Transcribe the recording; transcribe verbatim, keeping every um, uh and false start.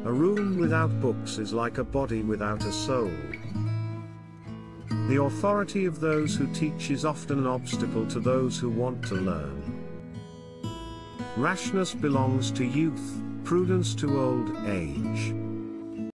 A room without books is like a body without a soul. The authority of those who teach is often an obstacle to those who want to learn. Rashness belongs to youth, prudence to old age.